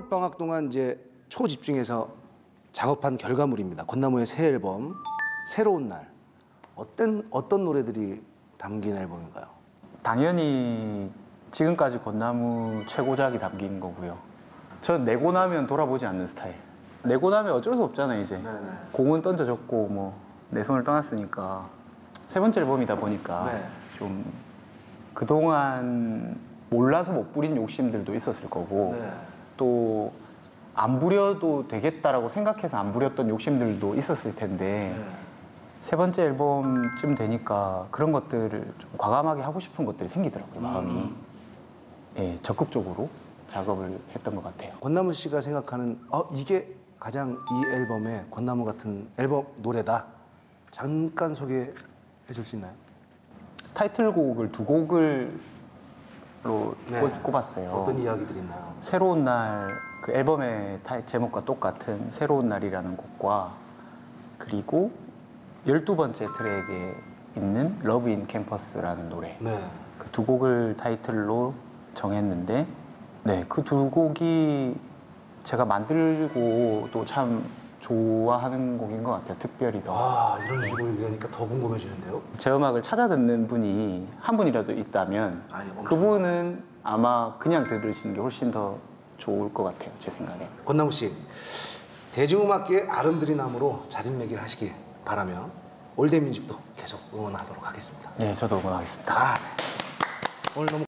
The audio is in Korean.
겨울방학 동안 이제 초집중해서 작업한 결과물입니다. 권나무의 새 앨범 새로운 날. 어떤 노래들이 담긴 앨범인가요? 당연히 지금까지 권나무 최고작이 담긴 거고요. 전 내고 나면 돌아보지 않는 스타일. 내고 나면 어쩔 수 없잖아요, 이제. 네네. 공은 던져졌고 뭐 내 손을 떠났으니까 세 번째 앨범이다 보니까 네. 좀 그동안 몰라서 못 부린 욕심들도 있었을 거고 네. 또 안 부려도 되겠다라고 생각해서 안 부렸던 욕심들도 있었을 텐데 네. 세 번째 앨범쯤 되니까 그런 것들을 좀 과감하게 하고 싶은 것들이 생기더라고요, 마음이. 예, 적극적으로 작업을 했던 것 같아요. 권나무 씨가 생각하는 이게 가장 이 앨범의 권나무 같은 앨범 노래다. 잠깐 소개해 줄 수 있나요? 타이틀곡을 두 곡을로 네. 꼽았어요. 어떤 이야기들이 있나요? 새로운 날, 그 앨범의 제목과 똑같은 새로운 날이라는 곡과 그리고 12번째 트랙에 있는 러브 인 캠퍼스라는 노래. 네. 그 두 곡을 타이틀로 정했는데 네, 그 두 곡이 제가 만들고 또 참 좋아하는 곡인 것 같아요. 특별히 더. 이런 식으로 얘기하니까 더 궁금해지는데요? 제 음악을 찾아 듣는 분이 한 분이라도 있다면 엄청 그분은 아마 그냥 들으시는 게 훨씬 더 좋을 것 같아요. 제 생각에. 권나무 씨, 대중음악계의 아름드리남으로 자진매길 하시길 바라며 올드뮤직도 계속 응원하도록 하겠습니다. 네, 저도 응원하겠습니다. 오늘 너무